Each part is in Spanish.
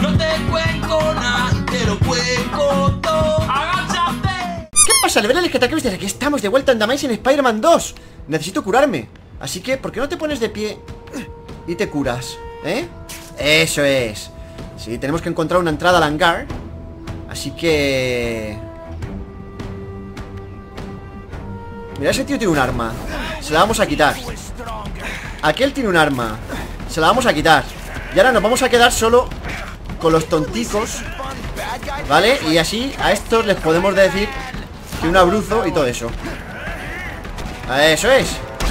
No te cuento nada, te lo cuento todo. ¡Agáchate! ¿Qué pasa, Leveles que te acabas de... Aquí estamos de vuelta en The Amazing Spider-Man 2. Necesito curarme. Así que, ¿por qué no te pones de pie y te curas? ¿Eh? Eso es. Sí, tenemos que encontrar una entrada al hangar. Así que... Mira, ese tío tiene un arma. Se la vamos a quitar. Aquel tiene un arma. Se la vamos a quitar. Y ahora nos vamos a quedar solo con los tonticos, ¿vale? Y así a estos les podemos decir que un abruzo y todo eso. Eso es.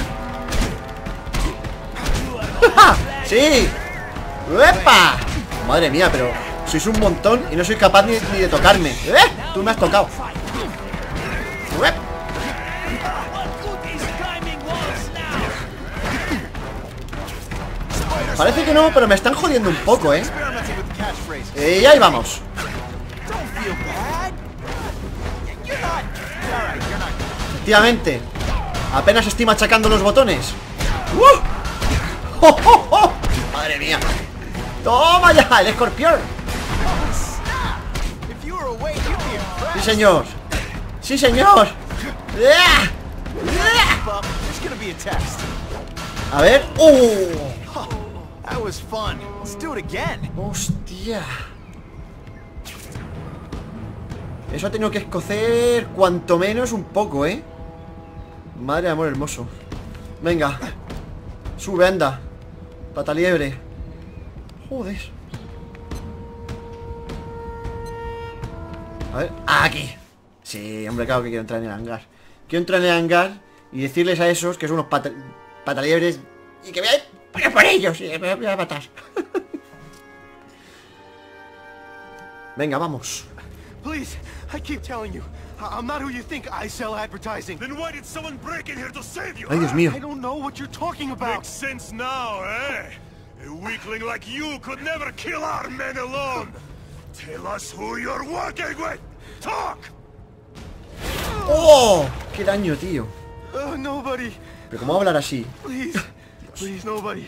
¡Sí! ¡Epa! Madre mía, pero sois un montón y no soy capaz ni de tocarme. Tú me has tocado. ¡Uep! Parece que no, pero me están jodiendo un poco, ¿eh? Y ahí vamos. Efectivamente. Apenas estoy machacando los botones. ¡Oh, oh, oh! ¡Madre mía! ¡Toma ya! ¡El escorpión! ¡Sí, señor! ¡Sí, señor! A ver... ¡Hostia! Eso ha tenido que escocer cuanto menos un poco, ¿eh? Madre de amor hermoso. Venga. Sube, anda. Pataliebre. Joder. A ver, aquí. Sí, hombre, claro que quiero entrar en el hangar. Quiero entrar en el hangar y decirles a esos que son unos pataliebres y que voy a ir por ellos y me voy a matar. Venga, vamos. Please, I keep telling you, I'm not who you think. I sell advertising. Then why did someone break in here to save you? Ay, Dios mío. I don't know what you're talking about. Makes sense now, eh? A weakling like you could never kill our men alone. Tell us who you're working with. Talk. ¡Oh! ¡Qué daño, tío! Nobody. ¿Pero cómo va a hablar así? Please, please, nobody.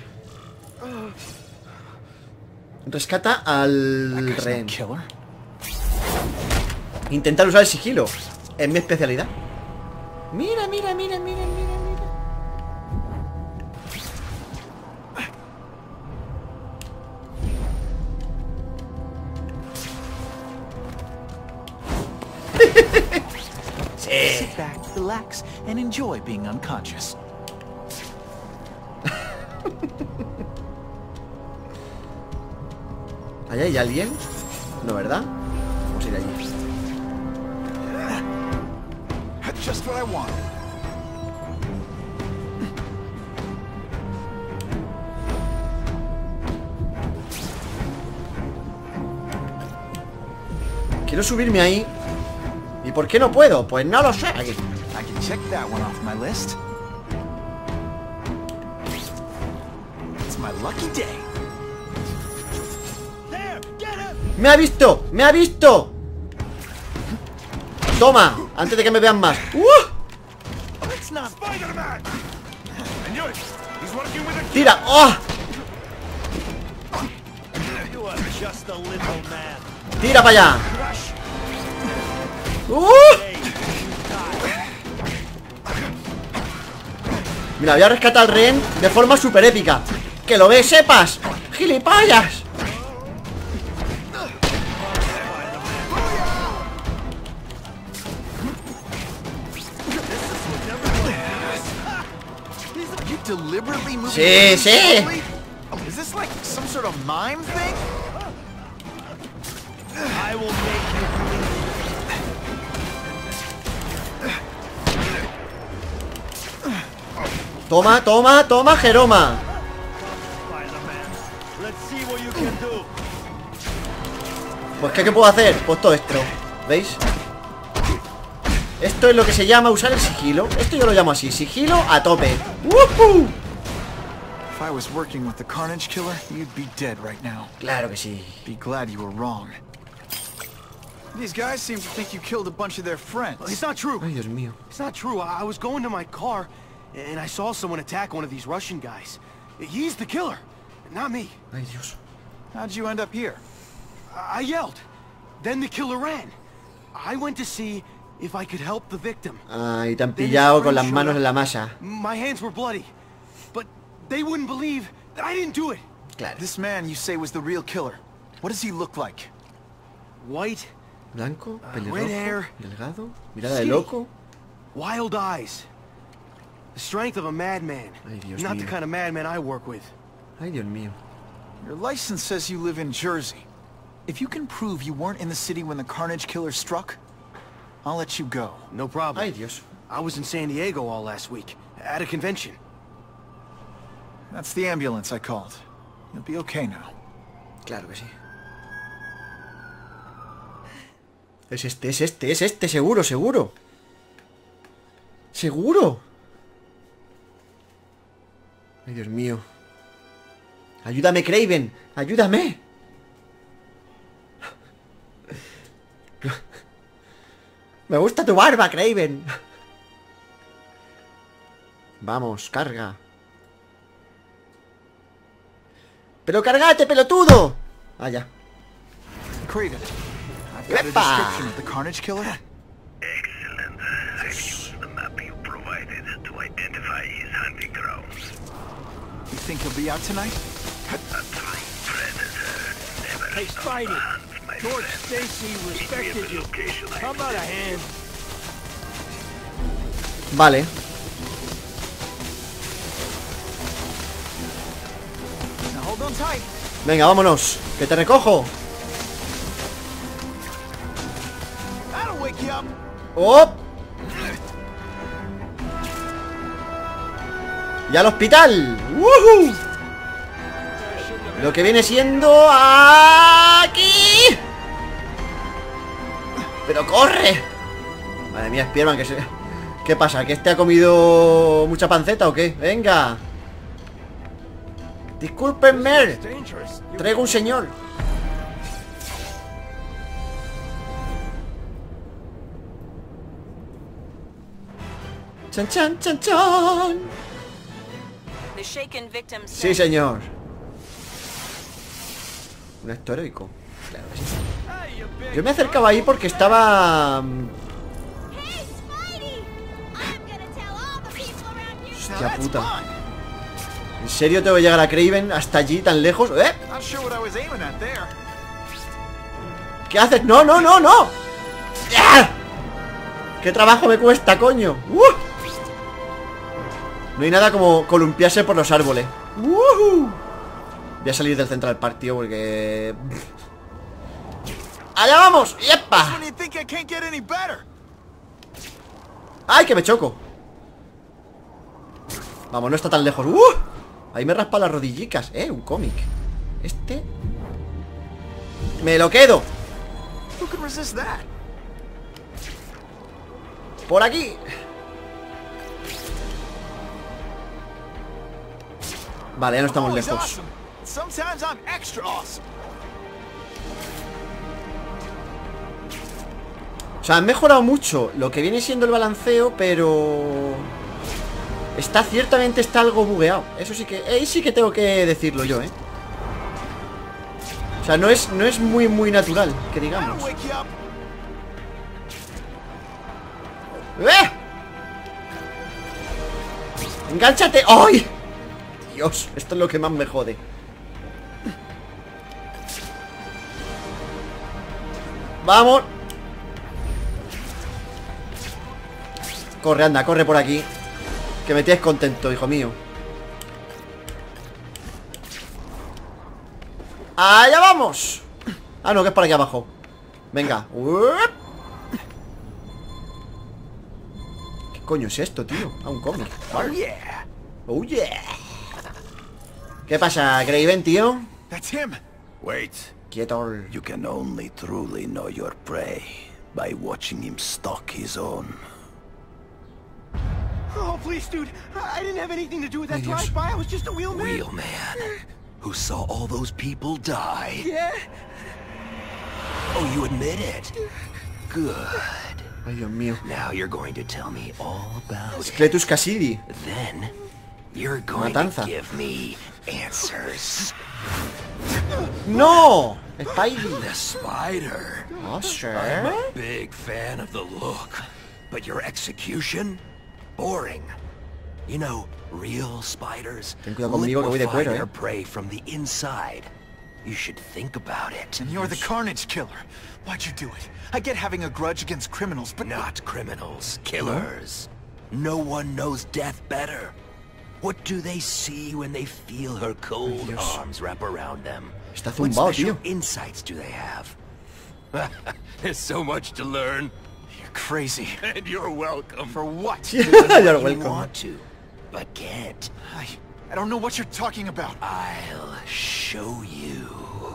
Rescata al rehén. Intentar usar el sigilo. Es mi especialidad. Mira, mira, mira, mira, mira, mira. Sí. Sit back, relax, and enjoy being unconscious. ¿Allá hay alguien? No, ¿verdad? Vamos a ir allí. Just what I want. Quiero subirme ahí. ¿Y por qué no puedo? Pues no lo sé. Aquí. I can check that one off my list. It's my lucky day. ¡Me ha visto! ¡Me ha visto! ¡Toma! Antes de que me vean más. Spider-Man! I knew it. He's working with a ¡Tira! ¡Oh! You are just a little man. ¡Tira para allá! Mira, voy a rescatar al rehén de forma súper épica. ¡Que lo ves, sepas! ¡Gilipollas! Sí, sí. Is this like some sort of mime thing? I will make you Toma, toma, toma, Jeroma. Spider-Man. Let's see what you can do. Pues ¿qué puedo hacer? Pues todo esto. ¿Veis? Esto es lo que se llama usar el sigilo. Esto yo lo llamo así, sigilo a tope. ¡Woohoo! If I was working with the Carnage Killer, you'd be dead right now. Claro que sí. Be glad you were wrong. These guys seem to think you killed a bunch of their friends. It's not true. Ay, Dios mío. It's not true. I was going to my car, and I saw someone attack one of these Russian guys. He's the killer, not me. Ay, Dios. How'd you end up here? I yelled. Then the killer ran. I went to see if I could help the victim. Ay, te han pillado con las manos en la masa. My hands were bloody, but they wouldn't believe that I didn't do it. Claro. This man you say was the real killer. What does he look like? White, Blanco, red pelirrojo, hair, delgado, mirada de skinny. loco. wild eyes. The strength of a madman. Ay, Dios Not the mío. kind of madman I work with. Ay, Dios mío. Your license says you live in Jersey. If you can prove you weren't in the city when the Carnage killer struck, I'll let you go. No problem. Ay, Dios. I was in San Diego all last week, at a convention. That's the ambulance I called. You'll be okay now. Claro que sí. Es este, seguro, seguro. Seguro. Ay, Dios mío. Ayúdame, Kraven. Ayúdame. Me gusta tu barba, Kraven. Vamos, carga. ¡Pero cargate, pelotudo! Ah, ya. Craven, I've got a Epa. description of the Carnage killer. Excellent. I've used the map you provided to identify his hunting grounds. You think he'll be out tonight? A true predator never Hey, stops Spidey. the hunt, my George friend. Stacy Meet me at respected the you. location I How about a hand? Vale. Now hold on tight. Venga, vámonos. Que te recojo. That'll wake you up. ¡Oh! ¡Y al hospital! ¡Woohoo! Lo que viene siendo... ¡Aquí! ¡Pero corre! Madre mía, Spiderman, que se... ¿Qué pasa? ¿Que este ha comido mucha panceta o qué? ¡Venga! Discúlpenme. Traigo un señor. ¡Chan, chan, chan, chan! The shaken victim Sí, said, señor. Un acto heroico. Claro que sí. Yo me acercaba ahí porque estaba... Hey, Spidey! I'm gonna tell all the people around here. Hostia That's puta. fine. ¿En serio tengo que llegar a Kraven hasta allí tan lejos? ¿Eh? Not sure what I was aiming at there. ¿Qué haces? ¡No, no, no, no! ¡Ah! ¡Qué trabajo me cuesta, coño! No hay nada como columpiarse por los árboles. Voy a salir del Central Park, tío, porque... ¡Allá vamos! ¡Yepa! When you think I can't get any better. ¡Ay, que me choco! Vamos, no está tan lejos. Ahí me raspa las rodillicas. Un cómic. Este... ¡Me lo quedo! Who can resist that? ¡Por aquí! Vale, ya no estamos Always lejos. awesome. Sometimes I'm extra awesome. O sea, han mejorado mucho lo que viene siendo el balanceo, pero... ciertamente está algo bugueado. Eso sí que... ahí sí que tengo que decirlo yo, ¿eh? O sea, no es muy natural, que digamos. That'll wake you up. ¡Eh! ¡Engánchate! ¡Ay! Dios, esto es lo que más me jode. ¡Vamos! Corre, anda, corre por aquí. Que me tienes contento, hijo mío. ¡Allá vamos! Ah, no, que es por aquí abajo. Venga. ¿Qué coño es esto, tío? Ah, un cómic. Oh yeah. Oh yeah. ¿Qué pasa, Kraven, tío? That's him. Wait. Quieto. You can only truly know your prey by watching him stalk his own. Oh, please, dude. I didn't have anything to do with that Ay, Dios. drive-by. I was just a wheelman. Real man who saw all those people die. Yeah? Oh, you admit it? Good. Ay, Dios mío. Now you're going to tell me all about it. Cletus Cassidy. Then you're going Matanza. to give me answers. ¡No! Spidey. The spider. Oh, sure. I'm a big fan of the look, but your execution? Boring. You know, real spiders Ten cuidado conmigo que voy de liquefy cuero, their prey from the inside. You should think about it. And you're the Carnage Killer. Why'd you do it? I get having a grudge against criminals, but Not criminals, killers. No one knows death better. What do they see when they feel her cold arms wrap around them? Está What zumbado, special tío. insights do they have? There's so much to learn. you're crazy. And you're welcome. For what? You're You welcome. want to, but can't. I don't know what you're talking about. I'll show you.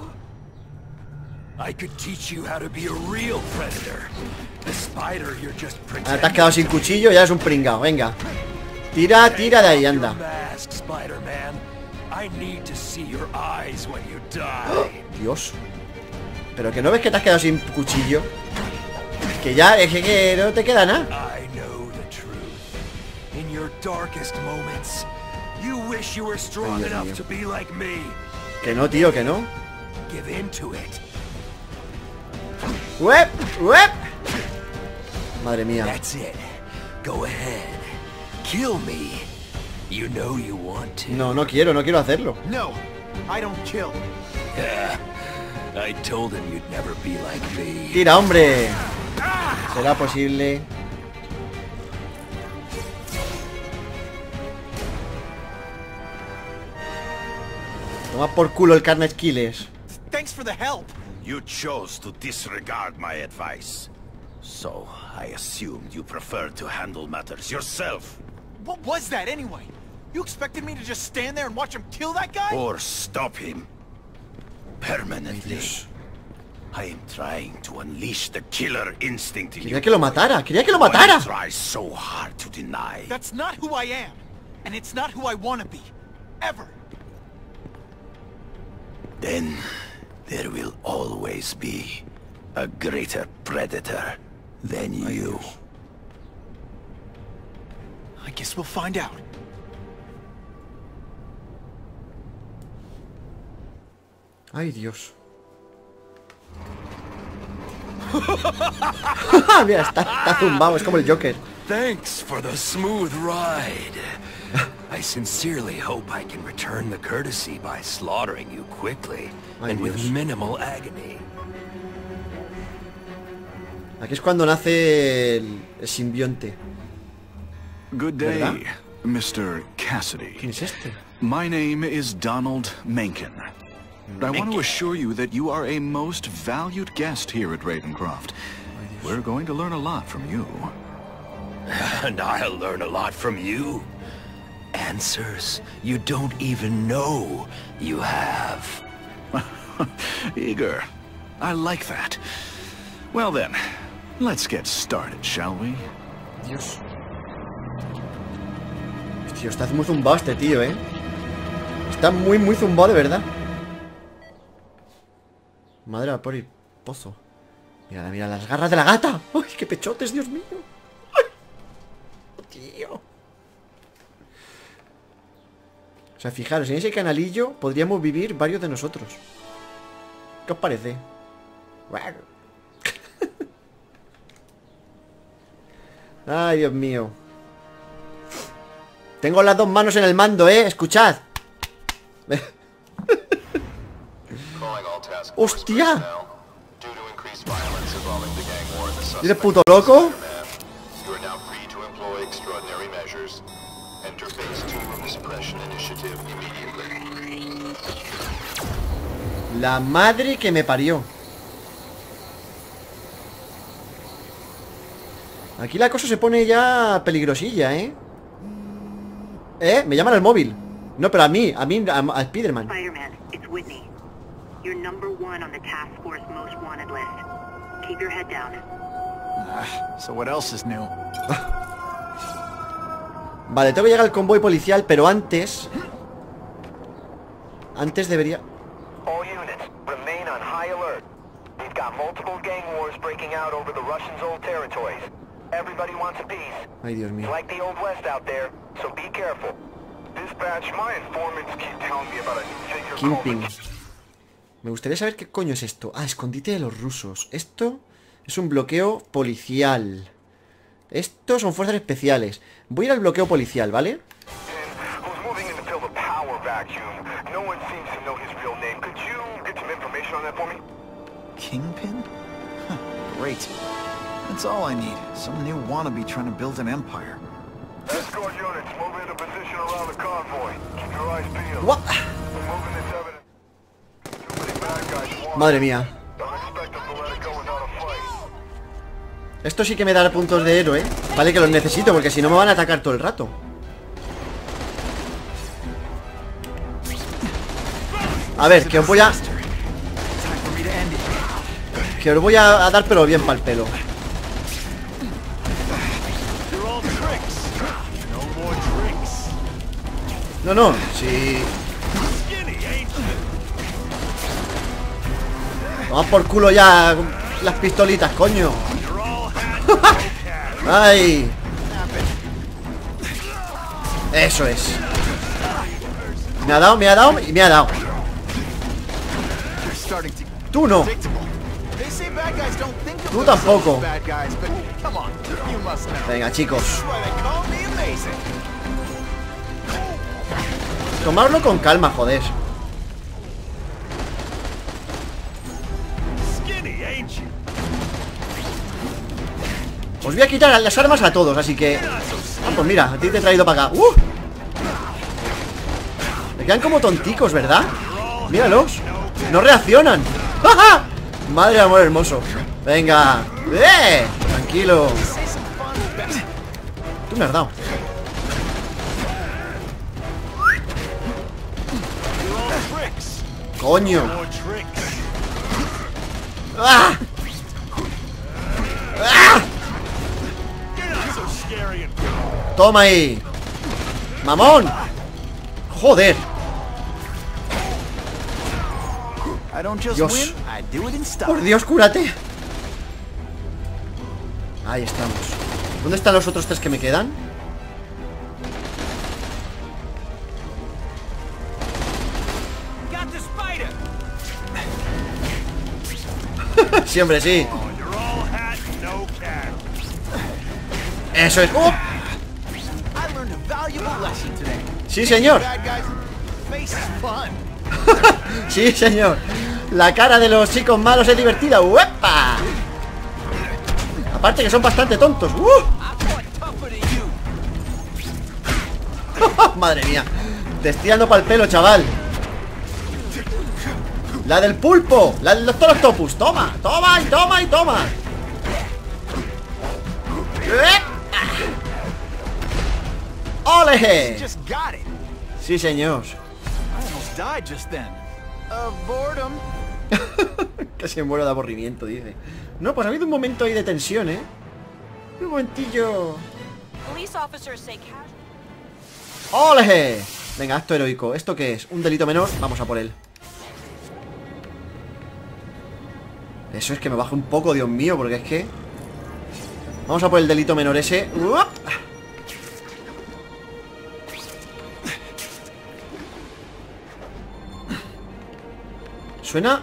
I could teach you how to be a real predator. The spider you're just Ahora pretending. te has quedado sin cuchillo, ya es un pringao. Venga. Tira, tira de ahí, anda. Mask, Spider-Man. I need to see your eyes when you die. Dios. Pero que no ves que te has quedado sin cuchillo. Que ya, es que no te queda nada. I know the truth. In your darkest moments, you wish you were strong Dios enough mío. to be like me. Que no, tío, que no. Give in to it. ¡Web! ¡Web! Madre mía. That's it. Go ahead. Kill me. You know you want to. No, no quiero hacerlo. No, I don't kill. I told him you'd never be like me. Tira, hombre. ¿Será posible? Toma por culo el Carnage Killers. Thanks for the help. You chose to disregard my advice. So, I assumed you preferred to handle matters yourself. What was that anyway? You expected me to just stand there and watch him kill that guy? Or stop him. Permanently. I am trying to unleash the killer instinct in you. Quería que lo matara, quería que lo One matara. tries so hard to deny. That's not who I am. And it's not who I want to be. Ever. Then there will always be a greater predator than you. I guess we'll find out. Ay, Dios. Mira, está zumbado, es como el Joker. Thanks for the smooth ride. I sincerely hope I can return the courtesy by slaughtering you quickly Ay, and with Dios. minimal agony. Aquí es cuando nace el simbionte. Good ¿Verdad? day, Mr. Cassidy. ¿Quién es este? My name is Donald Mencken. I want to assure you that you are a most valued guest here at Ravencroft. We're going to learn a lot from you. And I'll learn a lot from you. Answers you don't even know you have. Eager. I like that. Well then, let's get started, shall we? Dios. Hostia, está muy zumbado este tío, ¿eh? Está muy zumbado de verdad. Madre por el pozo. Mira, mira las garras de la gata. ¡Ay, qué pechotes, Dios mío! ¡Ay! Tío. O sea, fijaros, en ese canalillo podríamos vivir varios de nosotros. ¿Qué os parece? Ay, Dios mío. Tengo las dos manos en el mando, escuchad. ¡Hostia! ¿Eres puto loco? La madre que me parió. Aquí la cosa se pone ya peligrosilla, me llaman al móvil. No, pero a Spider-Man. Spider-Man, it's Whitney. You're #1 on the task force most wanted list. Keep your head down. So what else is new? Vale, tengo que llegar al convoy policial, pero antes debería... All units, remain on high alert. We've got multiple gang wars breaking out over the Russians' old territories. Everybody wants a piece. Ay, Dios mío. It's like the Old West out there, so be careful. Dispatch, my informants keep telling me about a new figure called Kingpin. Me gustaría saber qué coño es esto. Ah, escondite de los rusos. Esto es un bloqueo policial. Estos son fuerzas especiales. Voy a ir al bloqueo policial, ¿vale? Kingpin? Huh, great. That's all I need. Some new wannabe trying to build an empire. Escort units, move into position around the convoy. Keep your eyes peeled. What? Moving this evidence. Too many bad guys. Madre mía. Don't expect them to let it go without a fight. Esto sí que me dará puntos de héroe. Vale que los necesito porque si no me van a atacar todo el rato. A ver, que os voy a... Que os voy a dar pero bien pa'l pelo. No, no, sí. Toma por culo ya las pistolitas, coño. ¡Ay! Eso es. Me ha dado y me ha dado. Tú no. Tú tampoco. Venga, chicos. Tomarlo con calma, joder. Os voy a quitar las armas a todos, así que... Ah, pues mira, a ti te he traído para acá. Me quedan como tonticos, ¿verdad? Míralos. No reaccionan. ¡Ja, ja! Madre de amor hermoso. Venga. Tranquilo. Tú me has dado. Coño. ¡Ah! ¡Ah! Toma ahí. Mamón. Joder. Dios. Por Dios, cúrate. Ahí estamos. ¿Dónde están los otros tres que me quedan? Sí, hombre, sí. Eso es. Sí, señor. Sí, señor. La cara de los chicos malos es divertida. ¡Uepa! Aparte que son bastante tontos. Madre mía. Te estoy dando pa'l pelo, chaval. La del pulpo. La del doctor Octopus. Toma, toma y toma y toma. ¡Ole! Sí, señor. Casi me muero de aburrimiento, dice. No, pues ha habido un momento ahí de tensión, ¿eh? Un momentillo. ¡Ole! Venga, acto heroico. ¿Esto qué es? ¿Un delito menor? Vamos a por él. Eso es que me baja un poco, Dios mío, porque es que... Vamos a por el delito menor ese. ¡Uop! Suena...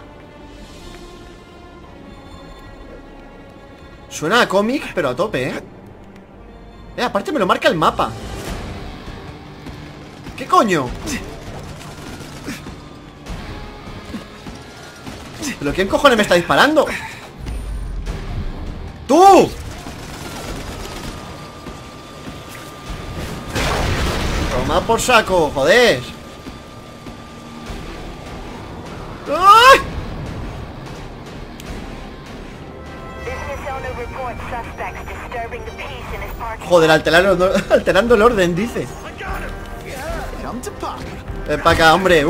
Suena a cómic, pero a tope, ¿eh? Aparte me lo marca el mapa. ¿Qué coño? ¿Pero quién cojones me está disparando? ¡Tú! Toma por saco, joder. ¡Ay! Joder, alterando el orden, dice. Ven para acá, hombre.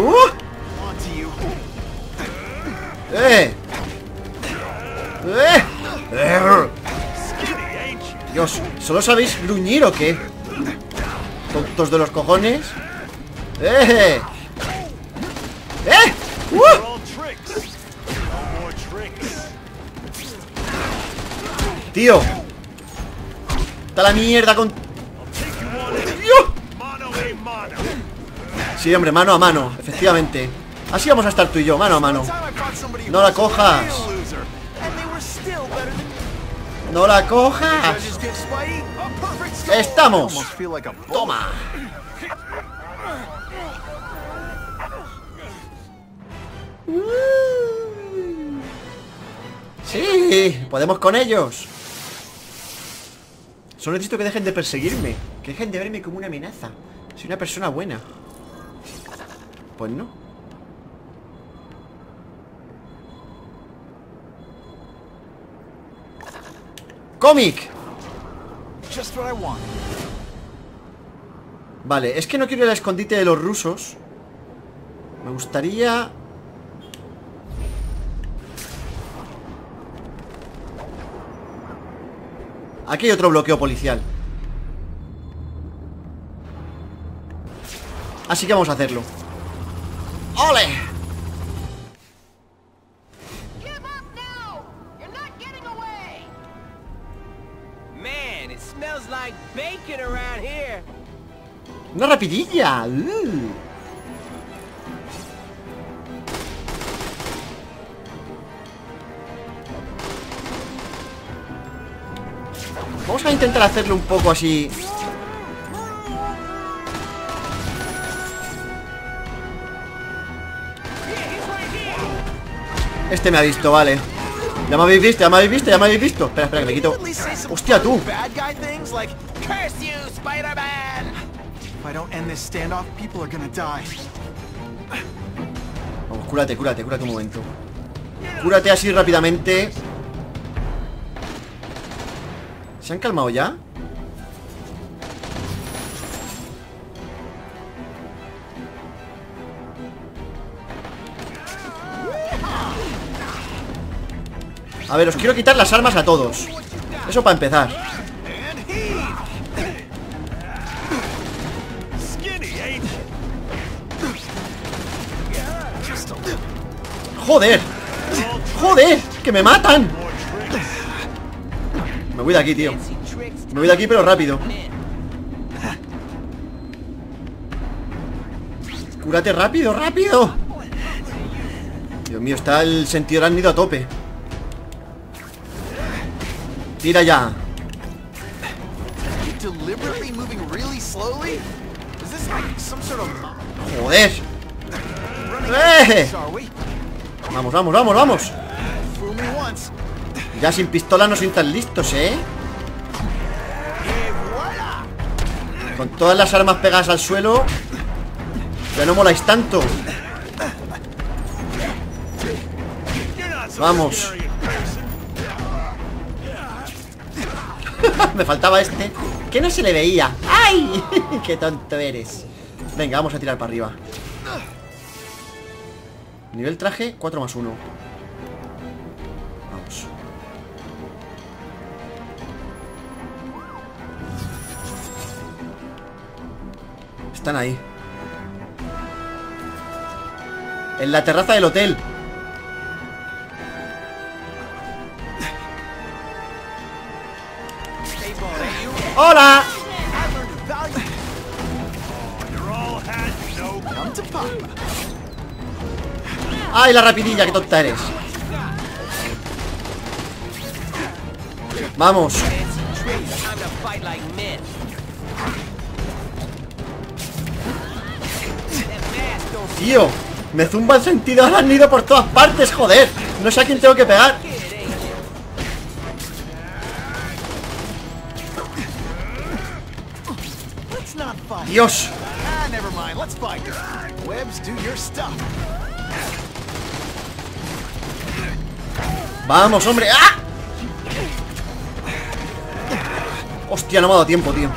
Dios, ¿solo sabéis gruñir o qué? Tontos de los cojones. Tío. Está la mierda con... Sí, hombre, mano a mano, efectivamente. Así vamos a estar tú y yo, mano a mano. No la cojas. No la cojas. Estamos. Toma. Sí, podemos con ellos. Solo necesito que dejen de perseguirme, que dejen de verme como una amenaza. Soy una persona buena. Pues no. ¡Cómic! Vale, es que no quiero el escondite de los rusos. Me gustaría... Aquí hay otro bloqueo policial. Así que vamos a hacerlo. ¡Ole! ¡Una rapidilla! Vamos a intentar hacerlo un poco así. Este me ha visto, vale. Ya me habéis visto, ya me habéis visto, ya me habéis visto. Espera, espera, que me quito. ¡Hostia, tú! Vamos, cúrate, cúrate, cúrate un momento. Cúrate así rápidamente. ¿Se han calmado ya? A ver, os quiero quitar las armas a todos. Eso para empezar. ¡Joder! ¡Joder! ¡Que me matan! Me voy de aquí, tío. Me voy de aquí, pero rápido. Cúrate rápido, rápido. Dios mío, está el sentido arácnido a tope. Tira ya. Joder. Vamos, vamos, vamos, vamos. Ya sin pistola no sois tan listos, Con todas las armas pegadas al suelo ya no moláis tanto. Vamos. Me faltaba este, que no se le veía. ¡Ay! ¡Qué tonto eres! Venga, vamos a tirar para arriba. Nivel traje 4 más 1. Vamos. Están ahí. En la terraza del hotel. ¡Hola! ¡Ay, la rapidilla! ¡Qué tonta eres! ¡Vamos! ¡Tío! Me zumba el sentido arácnido por todas partes, joder. No sé a quién tengo que pegar. Dios. Vamos, hombre. ¡Ah! Hostia, no me ha dado tiempo, tío.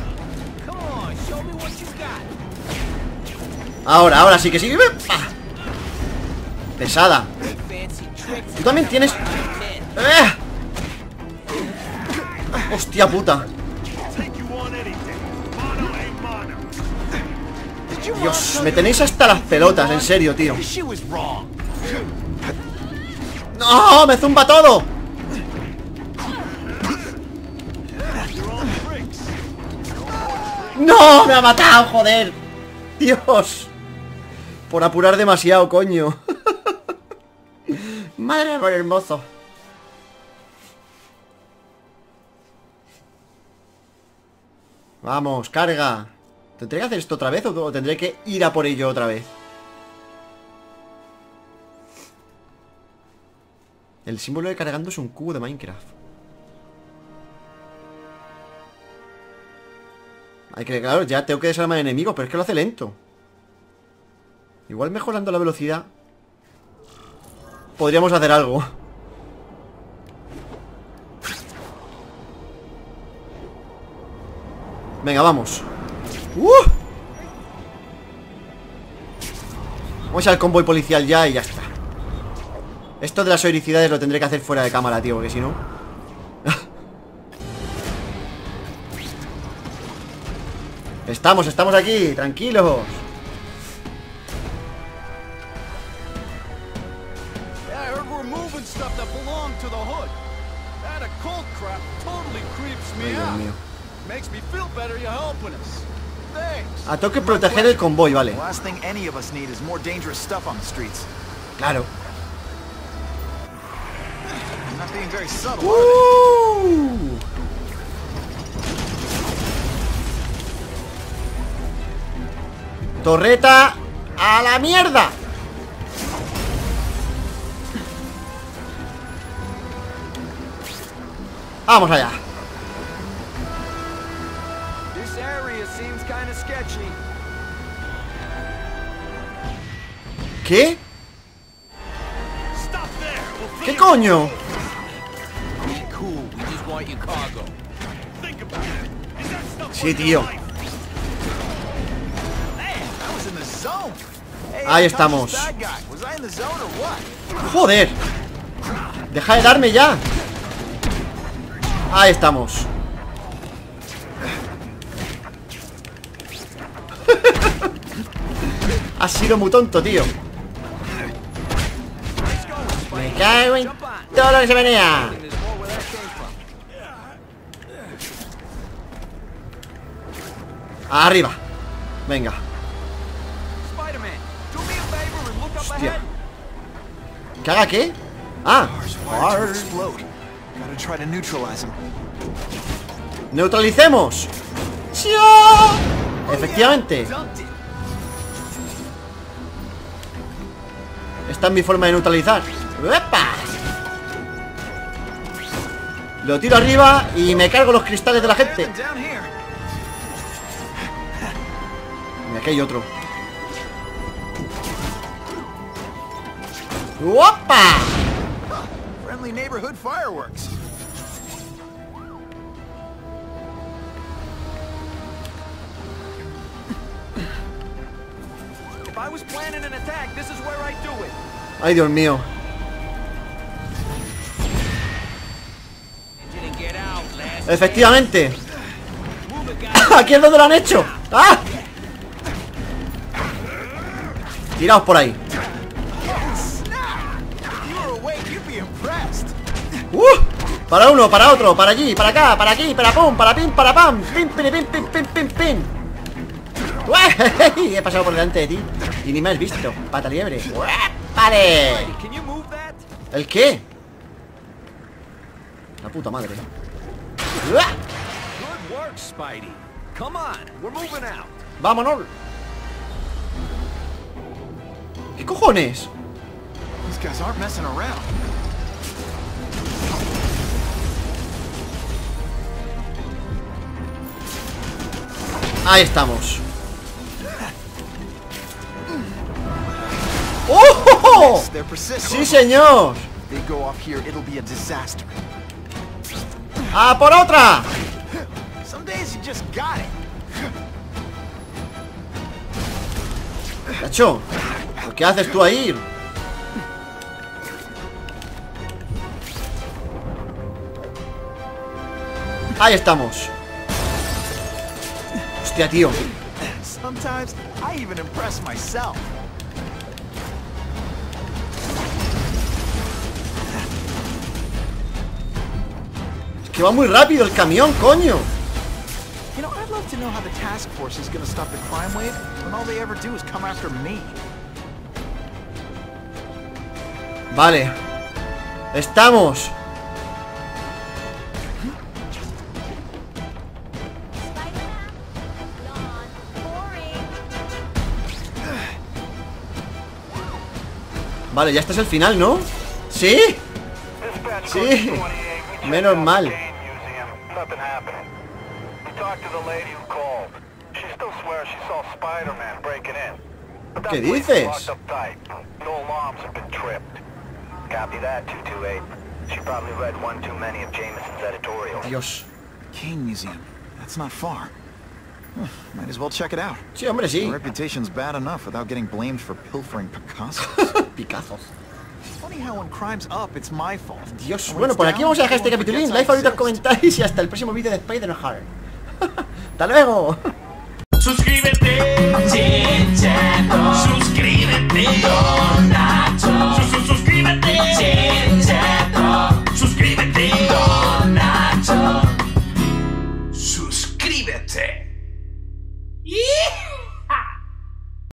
Ahora sí que sí. ¡Ah! Pesada. Tú también tienes... Hostia puta. Dios, me tenéis hasta las pelotas, en serio, tío. ¡No! ¡Me zumba todo! ¡No! ¡Me ha matado, joder! ¡Dios! Por apurar demasiado, coño. Madre amor hermoso. Vamos, carga. ¿Tendré que hacer esto otra vez o tendré que ir a por ello otra vez? El símbolo de cargando es un cubo de Minecraft. Hay que, claro, ya tengo que desarmar enemigos, pero es que lo hace lento. Igual mejorando la velocidad podríamos hacer algo. Venga, vamos. Vamos al convoy policial ya y ya está. Esto de las heroicidades lo tendré que hacer fuera de cámara, tío, porque si no... Estamos aquí, tranquilos. Ay, Dios mío. Ah, tengo que proteger el convoy, vale. Claro. Torreta a la mierda. Vamos allá. ¿Qué? ¿Qué coño? Sí, tío. Ahí estamos. Joder. Deja de darme ya. Ahí estamos. Ha sido muy tonto, tío. Me cago en todo lo que se venía. Arriba. Venga. Hostia. ¿Que haga qué? Ah. Neutralicemos. ¡Sí! Efectivamente. Esta es mi forma de neutralizar. ¡Epa! Lo tiro arriba y me cargo los cristales de la gente. Mira, aquí hay otro. ¡Opa! Friendly neighborhood fireworks. Ay, Dios mío. Efectivamente. Aquí es donde lo han hecho. ¡Ah! Tiraos por ahí. Para uno, para otro, para allí, para acá, para aquí, para pum, para pim, para pam. Pim, pim, pim, pim, pim, pim, pim. He pasado por delante de ti y ni me has visto, pata liebre. ¡Vale! ¿El qué? La puta madre. ¡Vámonos! ¿Qué cojones? Ahí estamos. ¡Oh! ¡Sí, señor! ¡Ah, por otra! Cacho, ¿qué haces tú ahí? Ahí estamos. Hostia, tío. Es que va muy rápido el camión, coño. You know, I'd love to know how the task force is going to stop the crime wave when all they ever do is come after me. Vale. Estamos. Vale, ya este es el final, ¿no? ¿Sí? Sí. Menos mal. ¿Qué dices? Dios. Kane Museum. That's not far. Might as well check it out. Sí, hombre, sí. My reputation's bad enough without getting blamed for pilfering Picassos. Picazos. Funny how when crime's up, it's my fault. Dios, bueno, por aquí vamos a dejar este capitulín. Like, favoritos, comentáis y hasta el próximo vídeo de Spider-Man. ¡Hasta luego! Suscríbete, Chincheto. Suscríbete, Don Nacho. Suscríbete, Chincheto. Suscríbete, Don Nacho. Suscríbete. ¡Yeah!